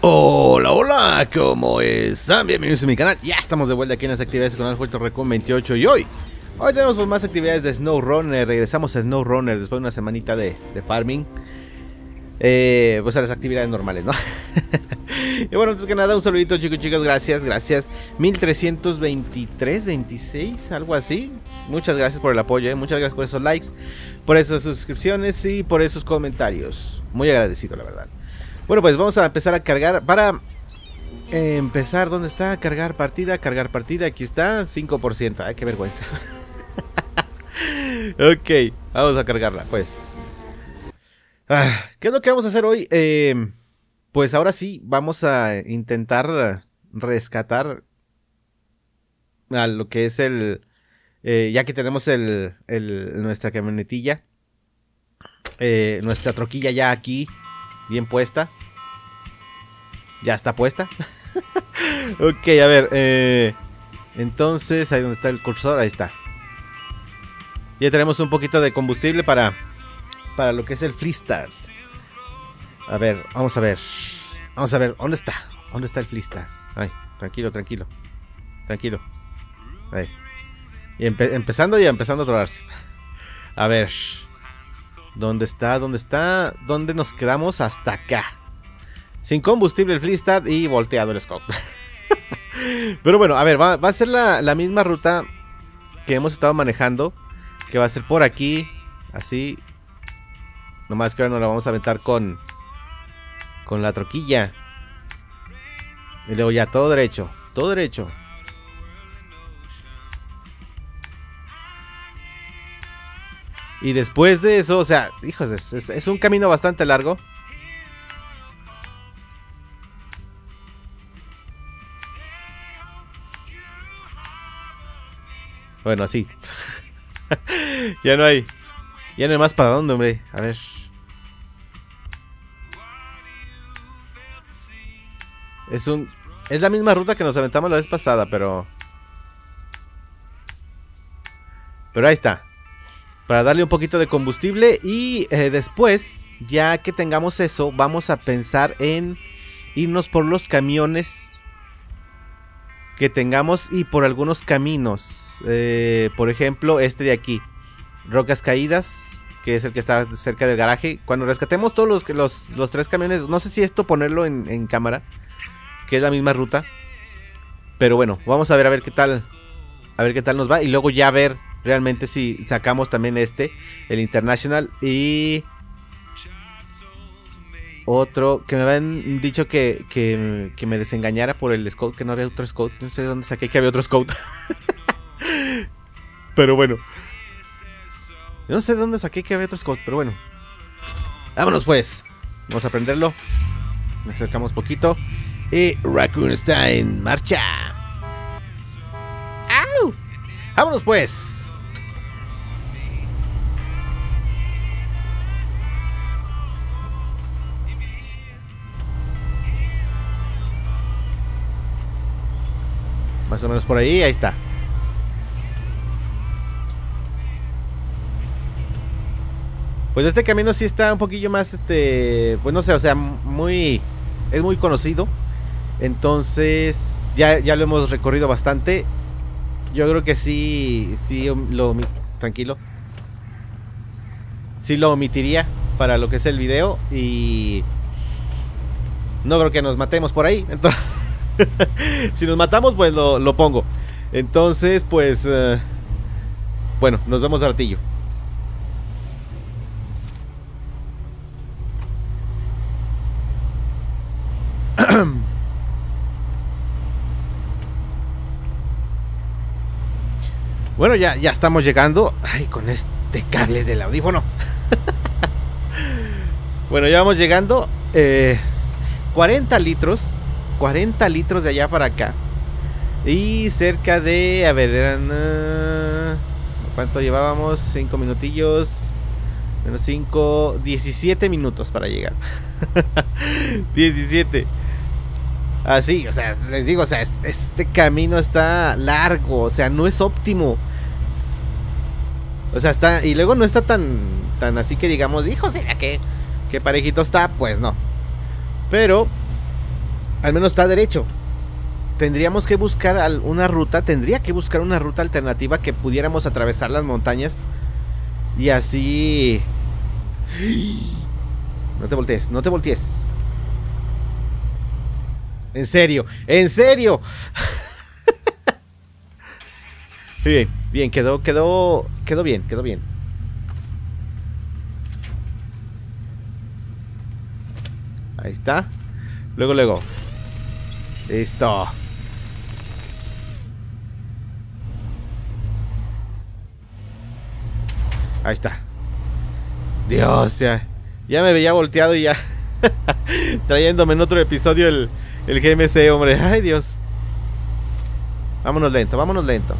Hola, hola, ¿cómo están? Bienvenidos a mi canal. Ya estamos de vuelta aquí en las actividades con el Fuerte Recon 28 y hoy tenemos pues más actividades de SnowRunner. Regresamos a SnowRunner después de una semanita de farming. Pues a las actividades normales, ¿no? Y bueno, antes que nada, un saludito, chicos, chicas, gracias. 1323, 26, algo así. Muchas gracias por el apoyo, muchas gracias por esos likes, por esas suscripciones y por esos comentarios. Muy agradecido, la verdad. Bueno, pues vamos a empezar a cargar. Para empezar, ¿dónde está? Cargar partida, aquí está, 5%. Ay, qué vergüenza. Ok, vamos a cargarla, pues. ¿Qué es lo que vamos a hacer hoy? Pues ahora sí, vamos a intentar rescatar a lo que es ya que tenemos nuestra camionetilla, nuestra troquilla ya aquí, bien puesta. Ya está puesta. Ok, a ver, entonces, ahí donde está el cursor, ahí está. Ya tenemos un poquito de combustible para lo que es el Freestart. A ver, vamos a ver, ¿dónde está? ¿Dónde está el Freestart? Ay, tranquilo. Ahí. Y empezando a atorarse. A ver, ¿dónde está? ¿Dónde nos quedamos? Hasta acá. Sin combustible el Freestart y volteado el scout. Pero bueno, a ver, va a ser la misma ruta que hemos estado manejando, que va a ser por aquí, así. Nomás que ahora nos la vamos a aventar con la troquilla. Y luego ya todo derecho. Y después de eso, o sea, hijos, es un camino bastante largo. Bueno, así. Ya no hay más para dónde, hombre. A ver. Es la misma ruta que nos aventamos la vez pasada, pero ahí está. Para darle un poquito de combustible. Y después, ya que tengamos eso, vamos a pensar en irnos por los camiones que tengamos y por algunos caminos. Por ejemplo, este de aquí, Rocas Caídas, que es el que está cerca del garaje. Cuando rescatemos todos los tres camiones, no sé si esto ponerlo en cámara, que es la misma ruta. Pero bueno, vamos a ver qué tal. A ver qué tal nos va. Y luego ya ver realmente si sacamos también el International. Y otro que me habían dicho que me desengañara por el scout, que no había otro scout. No sé de dónde saqué que había otro scout. Pero bueno, no sé de dónde saqué que había otro scout, pero bueno. Vámonos pues. Vamos a prenderlo. Me acercamos poquito. Y Raccoon está en marcha. ¡Au! ¡Vámonos pues! Más o menos por ahí está. Pues este camino sí está un poquillo más, pues no sé, o sea, es muy conocido. Entonces, ya lo hemos recorrido bastante. Yo creo que sí tranquilo. Sí lo omitiría para lo que es el video. Y no creo que nos matemos por ahí. Entonces, si nos matamos, pues lo pongo. Entonces, pues bueno, nos vemos al ratillo. Bueno, ya estamos llegando. Ay, con este cable del audífono. Bueno, ya vamos llegando. 40 litros de allá para acá. Y cerca de, a ver, eran ¿cuánto llevábamos? 5 minutillos. Menos 5, 17 minutos para llegar. 17. Así, o sea, les digo, o sea, este camino está largo, o sea, no es óptimo. O sea, está, y luego no está tan así que digamos, hijo, ¿será que parejito está? Pues no. Pero Al menos está derecho. Tendríamos que buscar una ruta. Tendría que buscar una ruta alternativa que pudiéramos atravesar las montañas. Y así... No te voltees, no te voltees. En serio, en serio. Bien, bien, quedó bien, quedó bien. Ahí está. Luego, luego. Listo. Ahí está. Dios, ya me veía volteado y ya. Trayéndome en otro episodio el GMC, hombre. Ay, Dios. Vámonos lento, vámonos lento.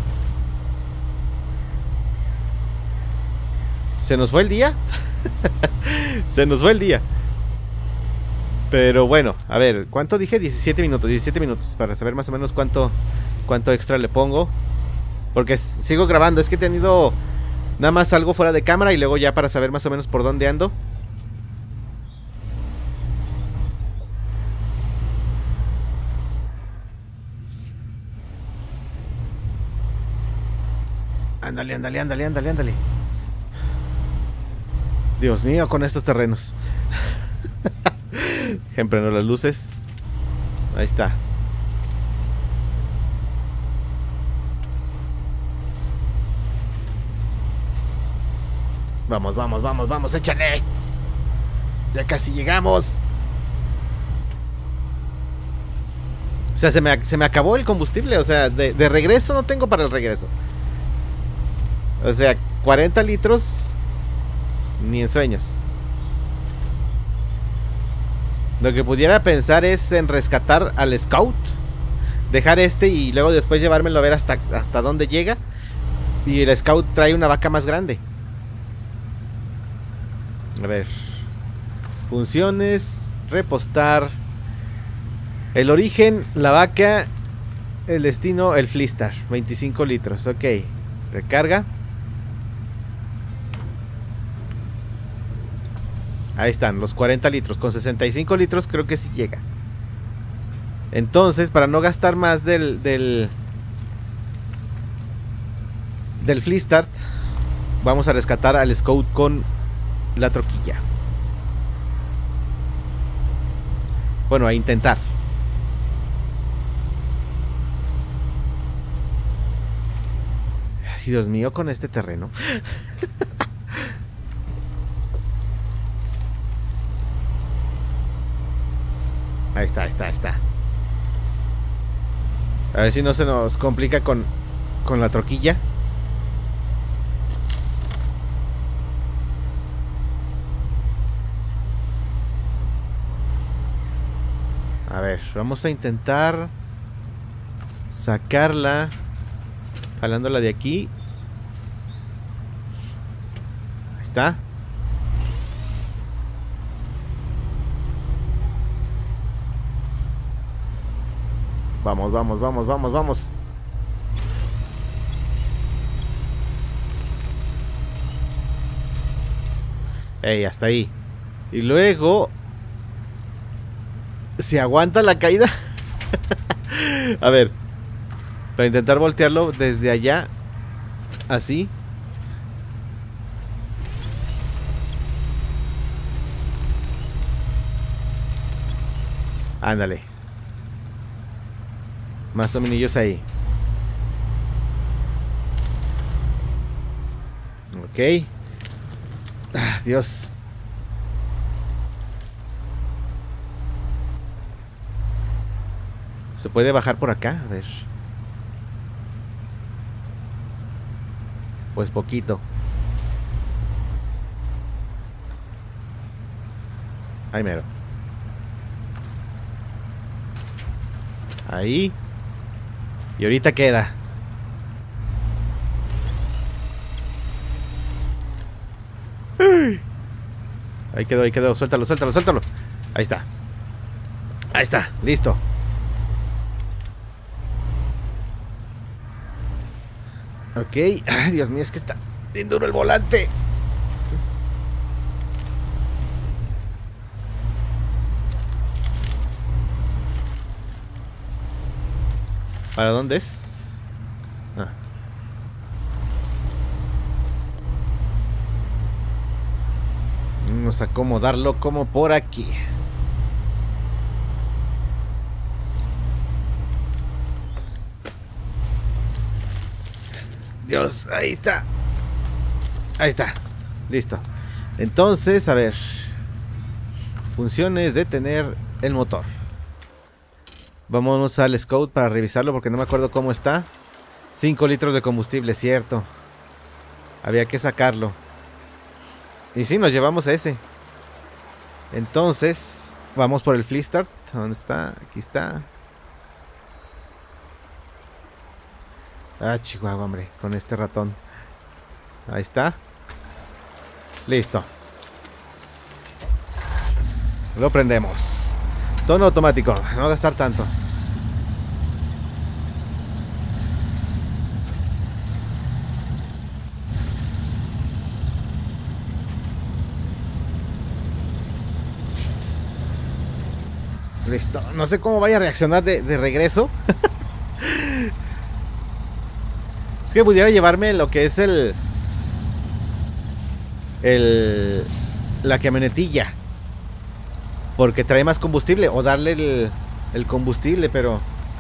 ¿Se nos fue el día? Se nos fue el día. Pero bueno, a ver, ¿cuánto dije? 17 minutos, 17 minutos. Para saber más o menos cuánto extra le pongo. Porque sigo grabando, es que he tenido nada más algo fuera de cámara. Y luego ya para saber más o menos por dónde ando. Ándale, ándale, ándale, ándale, ándale. Dios mío, con estos terrenos. Prendo las luces. Ahí está. Vamos, vamos, vamos, vamos, échale. Ya casi llegamos. O sea, se me acabó el combustible. O sea, de regreso no tengo para el regreso. O sea, 40 litros. Ni en sueños. Lo que pudiera pensar es en rescatar al Scout. Dejar y luego después llevármelo a ver hasta dónde llega. Y el Scout trae una vaca más grande. A ver. Funciones. Repostar. El origen, la vaca. El destino, el Flistar. 25 litros, ok. Recarga. Ahí están, los 40 litros. Con 65 litros creo que sí llega. Entonces, para no gastar más del Fleastart, vamos a rescatar al Scout con la troquilla. Bueno, a intentar. Ay, Dios mío, con este terreno. Ahí está, ahí está, ahí está. A ver si no se nos complica con la troquilla. A ver, vamos a intentar sacarla jalándola de aquí. Ahí está. Vamos, vamos, vamos, vamos, vamos. Ey, hasta ahí. Y luego ¿se aguanta la caída? A ver, para intentar voltearlo desde allá. Así. Ándale. Más o menos ahí. Ok. Ah, Dios. ¿Se puede bajar por acá? A ver. Pues poquito. Ahí mero. Ahí. Y ahorita queda. Ahí quedó, ahí quedó. Suéltalo, suéltalo, suéltalo. Ahí está. Ahí está, listo. Ok. Ay, Dios mío, es que está bien duro el volante. ¿Para dónde es? Ah. Vamos a acomodarlo como por aquí. Dios, ahí está. Ahí está. Listo. Entonces, a ver. Funciones de tener el motor. Vámonos al Scout para revisarlo porque no me acuerdo cómo está. 5 litros de combustible, cierto. Había que sacarlo. Y sí, nos llevamos a ese. Entonces, vamos por el Flea Start. ¿Dónde está? Aquí está. Ah, chihuahua, hombre. Con este ratón. Ahí está. Listo. Lo prendemos. Tono automático. No gastar tanto. Listo. No sé cómo vaya a reaccionar de regreso. Es que pudiera llevarme lo que es la camionetilla. Porque trae más combustible. O darle el combustible, pero...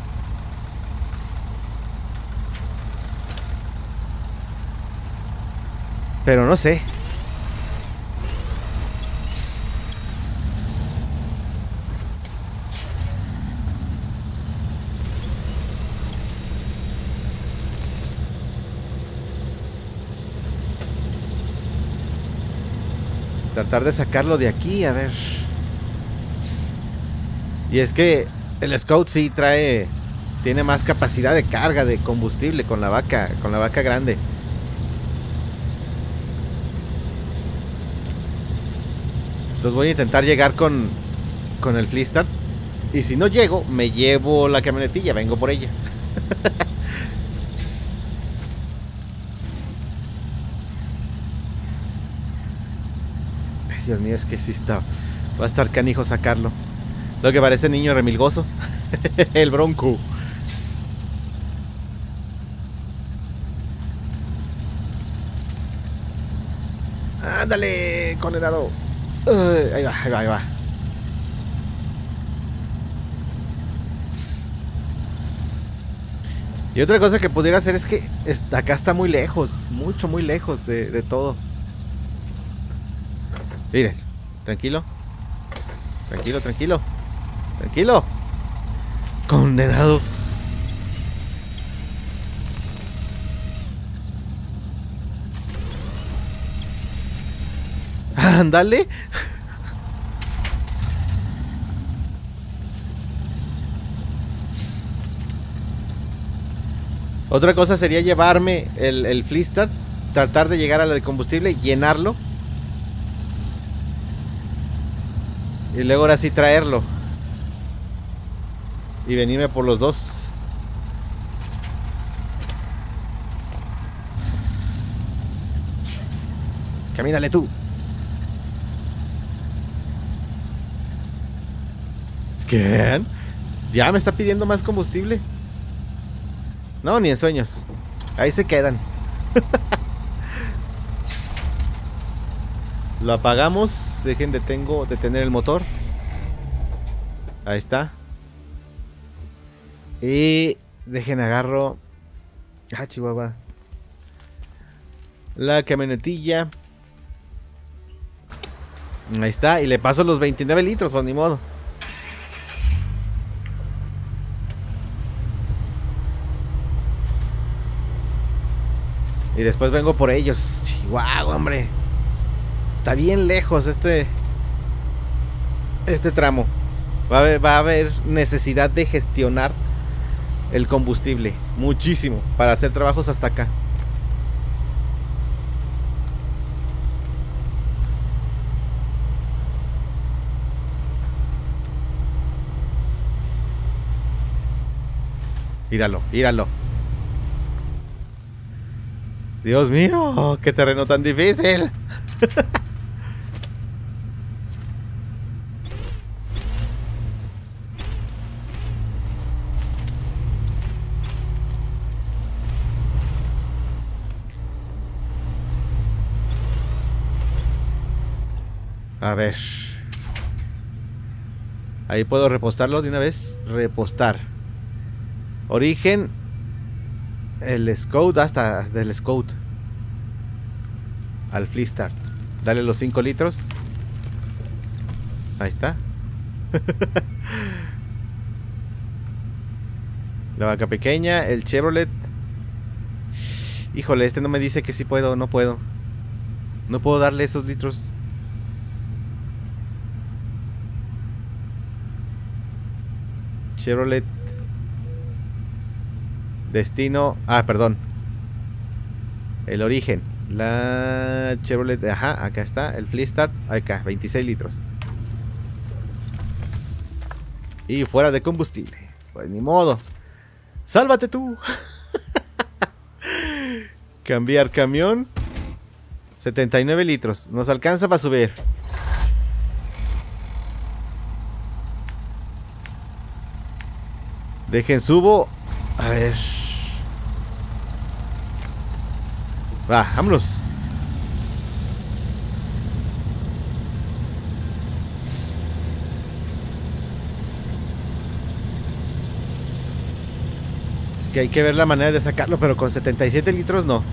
Pero no sé. Tratar de sacarlo de aquí, a ver. Y es que el Scout sí trae... Tiene más capacidad de carga de combustible con la vaca grande. Entonces voy a intentar llegar con el Flea Start. Y si no llego, me llevo la camionetilla, vengo por ella. Dios mío, es que sí está. Va a estar canijo sacarlo. Lo que parece niño remilgoso. El Bronco. Ándale, condenado. Ahí va, ahí va, ahí va. Y otra cosa que pudiera hacer es que acá está muy lejos. Mucho, muy lejos de todo. Miren, tranquilo. Tranquilo, tranquilo. Tranquilo. Condenado. Ándale. Otra cosa sería llevarme el Flea Start, tratar de llegar a la de combustible, llenarlo. Y luego ahora sí traerlo. Y venirme por los dos. Camínale tú. Es que... Ya me está pidiendo más combustible. No, ni en sueños. Ahí se quedan. Lo apagamos. Dejen detener el motor. Ahí está. Y dejen agarro. Ah, chihuahua. La camionetilla. Ahí está. Y le paso los 29 litros, pues ni modo. Y después vengo por ellos. Chihuahua, hombre. Está bien lejos este tramo. Va a haber necesidad de gestionar el combustible. Muchísimo. Para hacer trabajos hasta acá. Míralo, míralo. Dios mío, qué terreno tan difícil. A ver. Ahí puedo repostarlo de una vez. Repostar. Origen. El Scout hasta del Scout. Al Flea Start. Dale los 5 litros. Ahí está. La vaca pequeña. El Chevrolet. Híjole, este no me dice que sí puedo. No puedo. No puedo darle esos litros. Chevrolet. Destino. Ah, perdón. El origen. La Chevrolet. Ajá, acá está. El Flea Start. Acá, 26 litros. Y fuera de combustible. Pues ni modo. ¡Sálvate tú! Cambiar camión. 79 litros. Nos alcanza para subir. Dejen subo. A ver. Va, vámonos. Es que hay que ver la manera de sacarlo, pero con 77 litros no.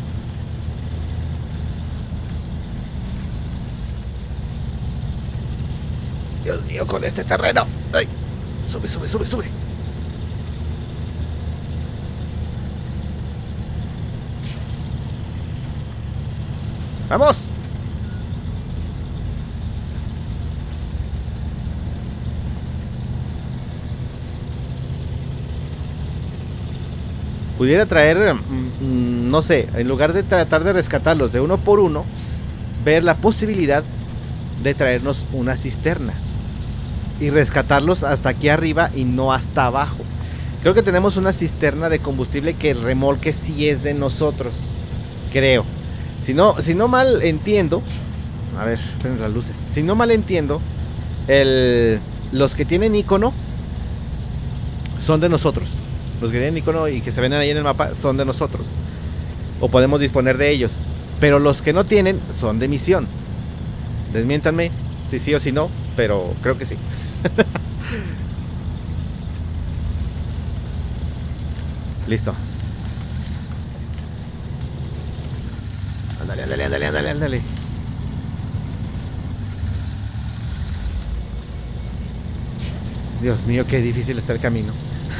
Dios mío, con este terreno. Ay. Sube, sube, sube, sube. ¡Vamos! Pudiera traer, no sé, en lugar de tratar de rescatarlos de uno por uno, ver la posibilidad de traernos una cisterna y rescatarlos hasta aquí arriba y no hasta abajo. Creo que tenemos una cisterna de combustible que el remolque sí es de nosotros, creo. Si no mal entiendo, a ver, prenden las luces. Si no mal entiendo, los que tienen icono son de nosotros. Los que tienen icono y que se ven ahí en el mapa son de nosotros. O podemos disponer de ellos. Pero los que no tienen son de misión. Desmiéntanme si sí o si no, pero creo que sí. Listo. Ándale, ándale, ándale, ándale, ándale. Dios mío, qué difícil está el camino.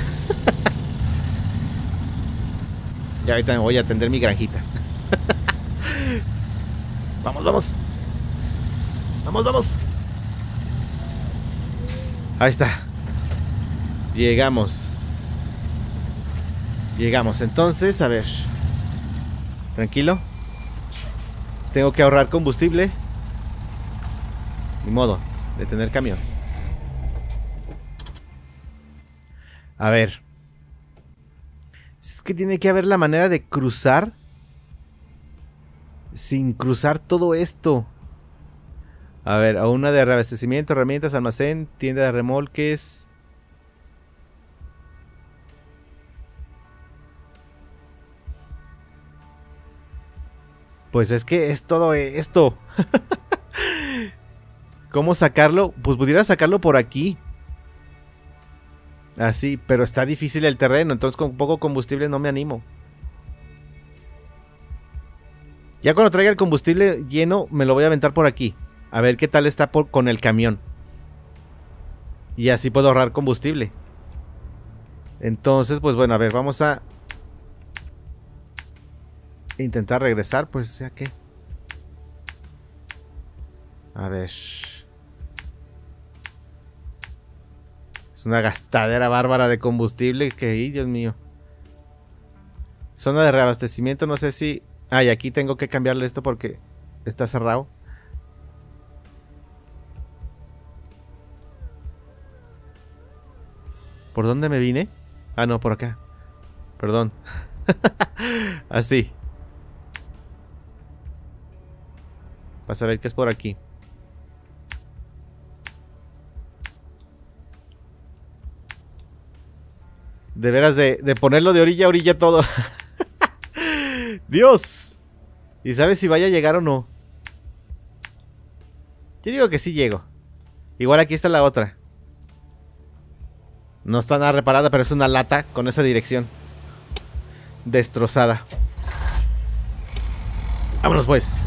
Ya ahorita me voy a atender mi granjita. Vamos, vamos. Vamos, vamos. Ahí está. Llegamos. Llegamos. Entonces, a ver. Tranquilo. Tengo que ahorrar combustible. Ni modo. Detener camión. A ver. Es que tiene que haber la manera de cruzar sin cruzar todo esto. A ver, a una de reabastecimiento, herramientas, almacén, tienda de remolques. Pues es que es todo esto. ¿Cómo sacarlo? Pues pudiera sacarlo por aquí. Así, pero está difícil el terreno, entonces con poco combustible no me animo. Ya cuando traiga el combustible lleno, me lo voy a aventar por aquí. A ver qué tal está con el camión. Y así puedo ahorrar combustible. Entonces, pues bueno, a ver, vamos a intentar regresar, pues ya que. A ver. Es una gastadera bárbara de combustible que, Dios mío. Zona de reabastecimiento, no sé si... Ah, y aquí tengo que cambiarle esto porque está cerrado. ¿Por dónde me vine? Ah, no, por acá. Perdón. Así. Vas a ver que es por aquí. De veras de ponerlo de orilla a orilla todo. Dios. ¿Y sabes si vaya a llegar o no? Yo digo que sí llego. Igual aquí está la otra. No está nada reparada, pero es una lata con esa dirección. Destrozada. Vámonos pues.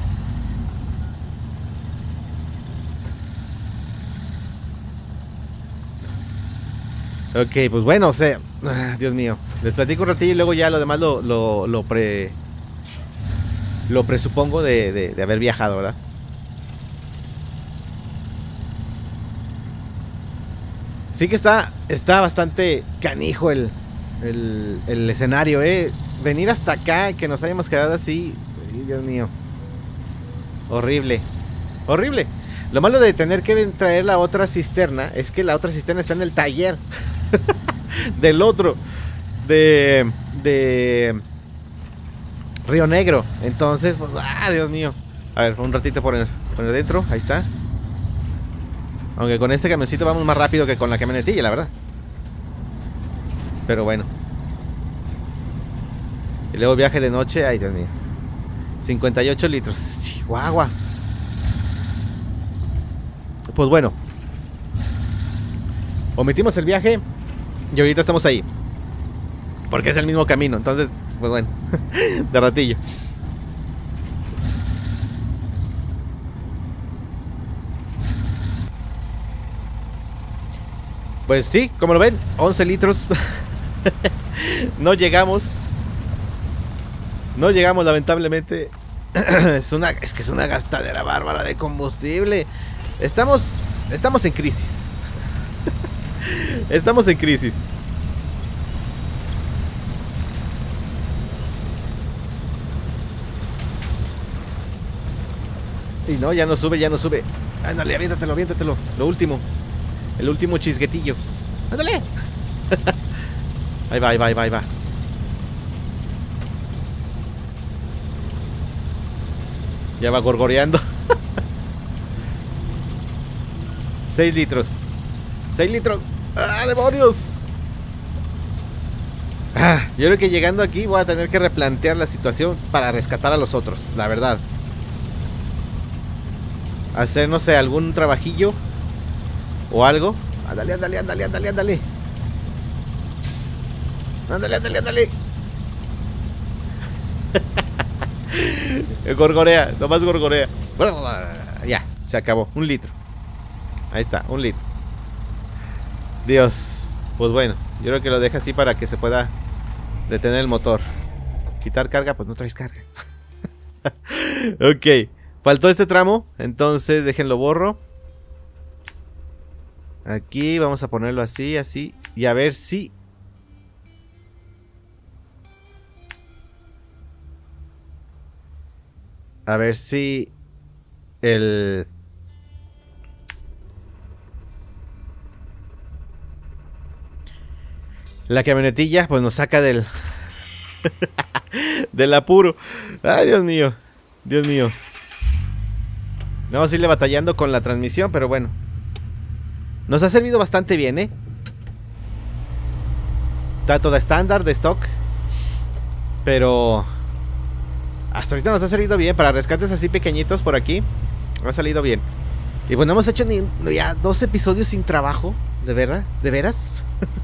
Ok, pues bueno, o sea, Dios mío. Les platico un ratillo y luego ya lo demás lo presupongo de haber viajado, ¿verdad? Sí que está bastante canijo el escenario, venir hasta acá, que nos hayamos quedado así. Ay, Dios mío. Horrible. Horrible. Lo malo de tener que traer la otra cisterna es que la otra cisterna está en el taller del otro. De Río Negro. Entonces, pues, Dios mío. A ver, un ratito por dentro. Ahí está. Aunque con este camioncito vamos más rápido que con la camionetilla, la verdad. Pero bueno. Y luego viaje de noche. Ay, Dios mío. 58 litros. Chihuahua. Pues bueno. Omitimos el viaje. Y ahorita estamos ahí. Porque es el mismo camino. Entonces, pues bueno. De ratillo. Pues sí, como lo ven, 11 litros. No llegamos. No llegamos, lamentablemente. Es que es una gastadera bárbara de combustible. Estamos en crisis. Estamos en crisis. Y no, ya no sube, ya no sube. Ándale, aviéntatelo, aviéntatelo. Lo último. El último chisguetillo. ¡Ándale! Ahí va, ahí va, ahí va, ahí va. Ya va gorgoreando. 6 litros. 6 litros. ¡Ah, demonios! Yo creo que llegando aquí voy a tener que replantear la situación para rescatar a los otros, la verdad. Hacer, no sé, algún trabajillo o algo. Ándale, ándale, ándale, ándale, ándale. Ándale, ándale, ándale. Gorgorea, nomás gorgorea. Ya, se acabó. 1 litro. Ahí está, 1 litro. Dios. Pues bueno, yo creo que lo deja así para que se pueda detener el motor. Quitar carga, pues no traes carga. Ok. Faltó este tramo, entonces déjenlo borro. Aquí vamos a ponerlo así, así. Y a ver si... A ver si... La camionetilla pues nos saca del... del apuro. Ay, Dios mío. Dios mío. Vamos a irle batallando con la transmisión, pero bueno. Nos ha servido bastante bien, ¿eh? Está toda estándar, de stock. Pero... hasta ahorita nos ha servido bien. Para rescates así pequeñitos por aquí. Ha salido bien. Y bueno, hemos hecho ya 2 episodios sin trabajo. ¿De verdad? ¿De veras?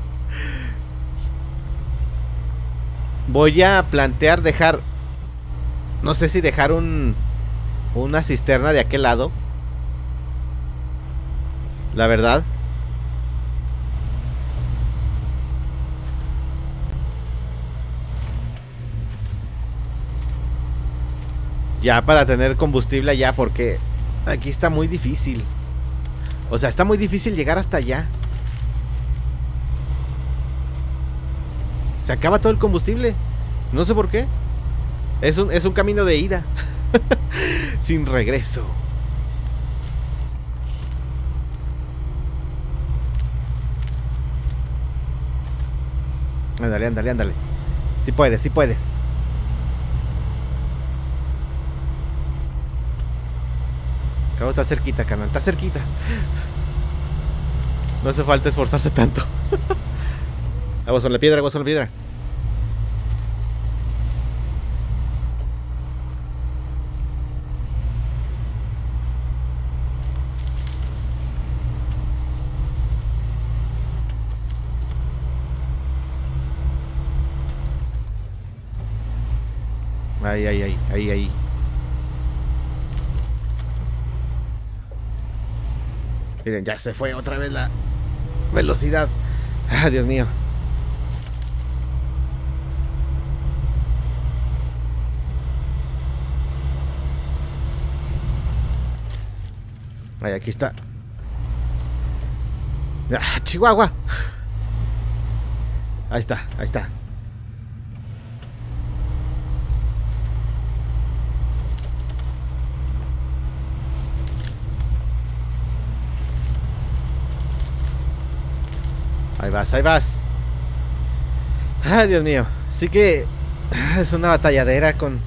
Voy a plantear dejar... no sé si dejar una cisterna de aquel lado. La verdad. Ya para tener combustible allá, porque aquí está muy difícil. O sea, está muy difícil llegar hasta allá. Se acaba todo el combustible. No sé por qué. Es un camino de ida. Sin regreso. Ándale, ándale, ándale. Sí puedes, sí puedes. Claro, está cerquita, canal. Está cerquita. No hace falta esforzarse tanto. Aguas con la piedra, aguas con la piedra. Ahí, ahí, ahí, ahí, ahí. Miren, ya se fue otra vez la velocidad. Ah, Dios mío. Ahí, aquí está. ¡Ah, Chihuahua! Ahí está, ahí está. Ahí vas, ahí vas. Ah, Dios mío. Sí que es una batalladera con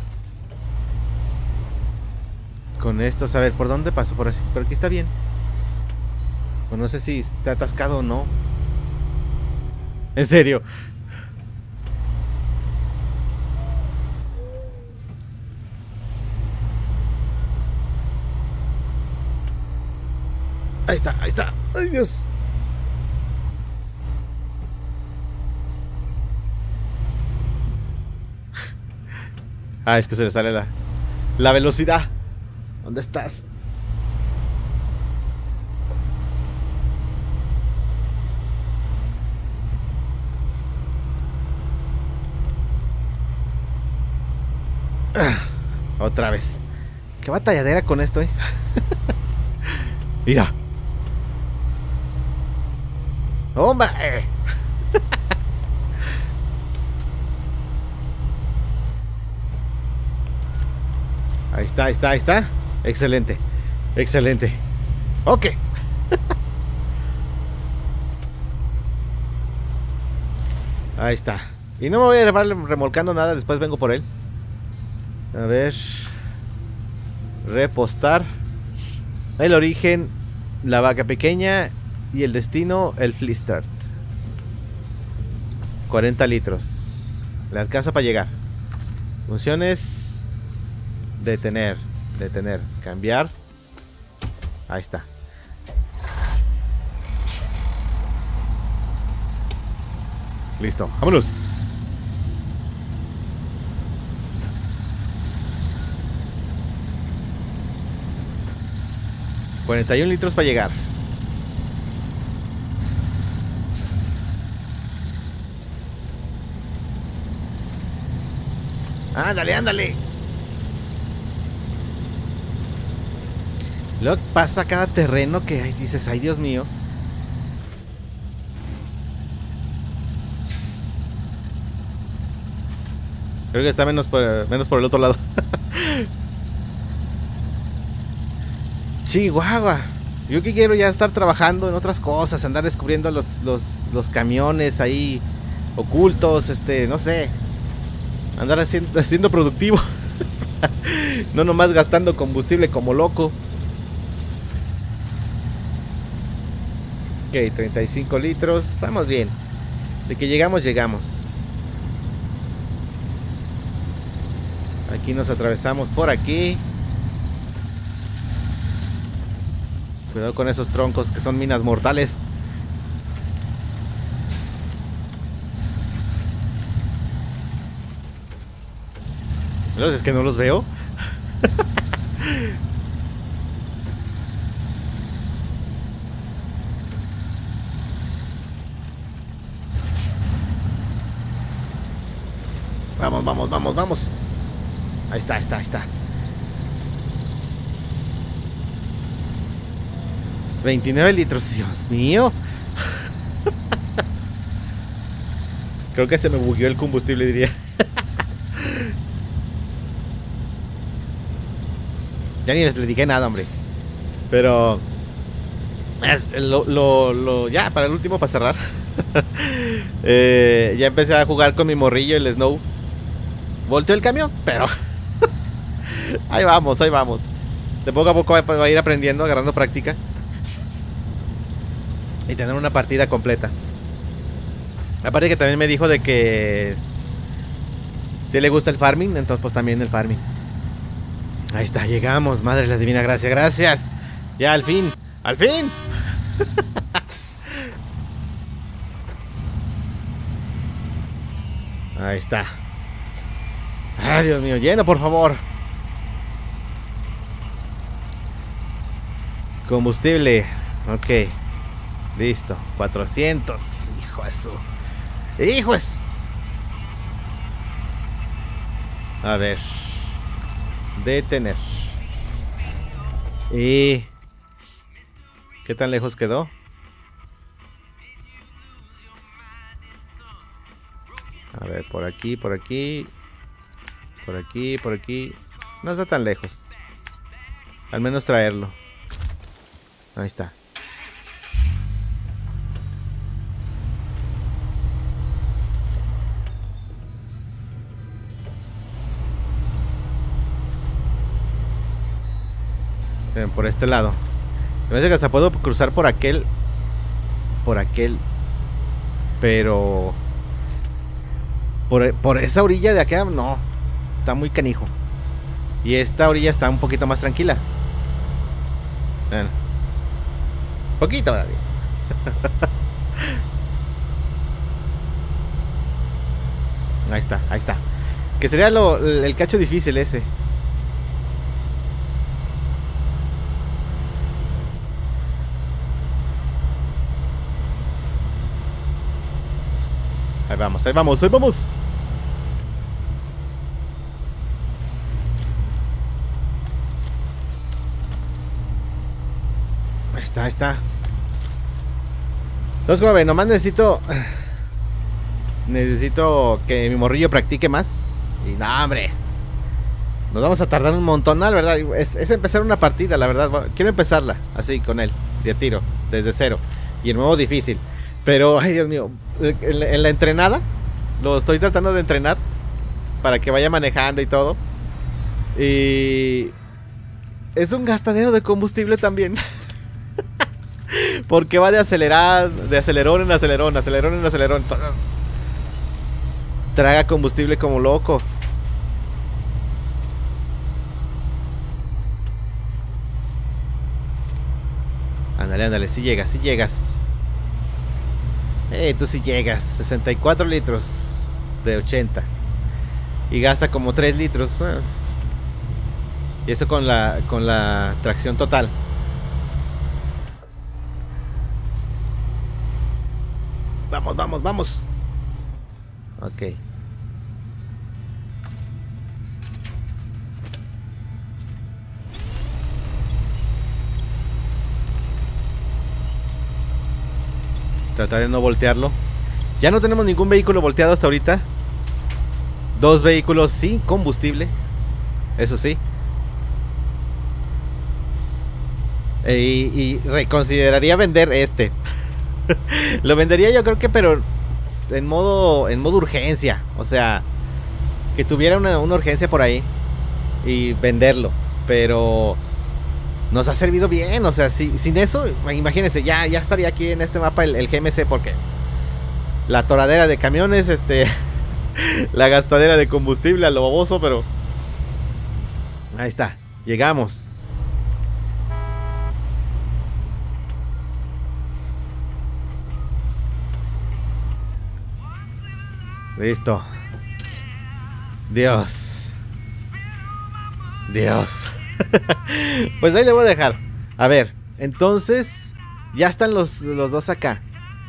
estos. A ver, ¿por dónde paso? Por así. Pero aquí está bien. Pues no sé si está atascado o no. En serio. Ahí está, ahí está. Ay, Dios. Ah, es que se le sale la velocidad. ¿Dónde estás? Ah, otra vez. Qué batalladera con esto, Mira. ¡Hombre! Ahí está, ahí está, ahí está. Excelente. Excelente. Ok. Ahí está. Y no me voy a llevar remolcando nada. Después vengo por él. A ver. Repostar. El origen, la vaca pequeña. Y el destino, el Flistart. 40 litros. Le alcanza para llegar. Funciones. Detener, detener, cambiar. Ahí está. Listo, vámonos. $41 litros para llegar. Ándale, ándale. Luego pasa cada terreno que ay, dices, ay Dios mío. Creo que está menos por el otro lado. Chihuahua. Yo que quiero ya estar trabajando en otras cosas, andar descubriendo los camiones ahí ocultos, no sé. Andar haciendo productivo. No nomás gastando combustible como loco. Ok, 35 litros. Vamos bien. De que llegamos, llegamos. Aquí nos atravesamos por aquí. Cuidado con esos troncos que son minas mortales. ¿No? Es que no los veo. Vamos, vamos, vamos, vamos. Ahí está, ahí está, ahí está. 29 litros, Dios mío. Creo que se me bugueó el combustible, diría. Ya ni les platiqué nada, hombre. Pero ya, para el último, para cerrar. Ya empecé a jugar con mi morrillo, el Snow. Volteó el camión, pero ahí vamos, ahí vamos. De poco a poco va a ir aprendiendo, agarrando práctica. Y tener una partida completa. Aparte que también me dijo de que si le gusta el farming, entonces pues también el farming. Ahí está, llegamos, madre de la divina gracia, gracias. Ya al fin, al fin. Ahí está. Ay, Dios mío, lleno, por favor. Combustible. Ok. Listo. 400. Hijo de su. ¡Hijo de su! A ver. Detener. ¿Y qué tan lejos quedó? A ver, por aquí, por aquí. Por aquí, por aquí. No está tan lejos. Al menos traerlo. Ahí está. Bien, por este lado. Me parece que hasta puedo cruzar por aquel. Por aquel. Pero por esa orilla de acá, no. Está muy canijo. Y esta orilla está un poquito más tranquila. Bueno. Poquito, David. Ahí está, ahí está. Que sería el cacho difícil ese. Ahí vamos, ahí vamos, ahí vamos. Ahí está, ahí está. Entonces, como ven, nomás necesito que mi morrillo practique más. Y no, hombre, nos vamos a tardar un montón, ¿no? La verdad, es empezar una partida, la verdad. Quiero empezarla así, con él, de a tiro, desde cero. Y el modo difícil. Pero, ay, Dios mío, en la entrenada lo estoy tratando de entrenar para que vaya manejando y todo. Y es un gastadero de combustible también. Porque va de acelerar, de acelerón en acelerón, acelerón en acelerón. Traga combustible como loco. Ándale, ándale, si llegas, si llegas. Tú sí llegas. 64 litros de 80. Y gasta como 3 litros. Y eso con la tracción total. Vamos, vamos, vamos. Ok. Tratar de no voltearlo. Ya no tenemos ningún vehículo volteado hasta ahorita. 2 vehículos sin combustible. Eso sí. Y reconsideraría vender este. Lo vendería yo creo que, pero en modo urgencia. O sea, que tuviera una urgencia por ahí y venderlo. Pero nos ha servido bien. O sea, sin eso, imagínense, ya estaría aquí en este mapa el GMC. Porque la toradera de camiones, la gastadera de combustible a lo baboso. Pero ahí está, llegamos. Listo. Dios. Dios. Pues ahí le voy a dejar. A ver, entonces ya están los dos acá.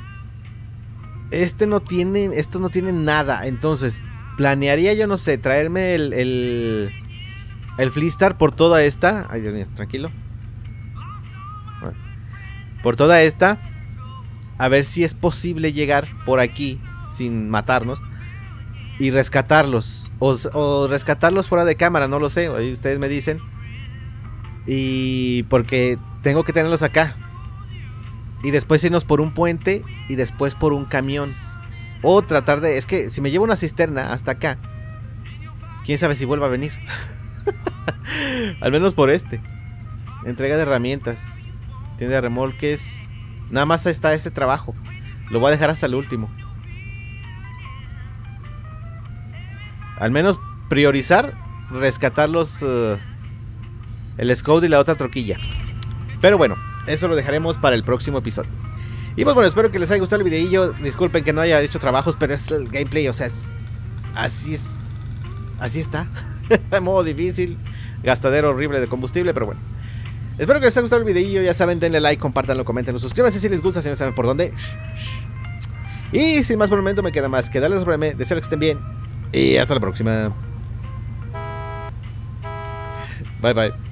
Estos no tienen nada. Entonces planearía, yo no sé, traerme el Fleastar por toda esta. Ay, Dios mío, tranquilo. Bueno, por toda esta. A ver si es posible llegar por aquí sin matarnos y rescatarlos. O rescatarlos fuera de cámara, no lo sé. Ahí ustedes me dicen. Y porque tengo que tenerlos acá. Y después irnos por un puente. Y después por un camión. O tratar de... Es que si me llevo una cisterna hasta acá, quién sabe si vuelva a venir. Al menos por este. Entrega de herramientas. Tienda de remolques. Nada más está ese trabajo. Lo voy a dejar hasta el último. Al menos priorizar rescatar el Scout y la otra troquilla. Pero bueno, eso lo dejaremos para el próximo episodio. Y pues bueno, espero que les haya gustado el videillo. Disculpen que no haya hecho trabajos, pero es el gameplay, o sea, así es así está. Modo difícil, gastadero horrible de combustible, pero bueno. Espero que les haya gustado el videillo. Ya saben, denle like, compártanlo, coméntenlo, suscríbanse si les gusta, si no saben por dónde. Y sin más por el momento me queda más que darles un desearles que estén bien. Y hasta la próxima. Bye bye.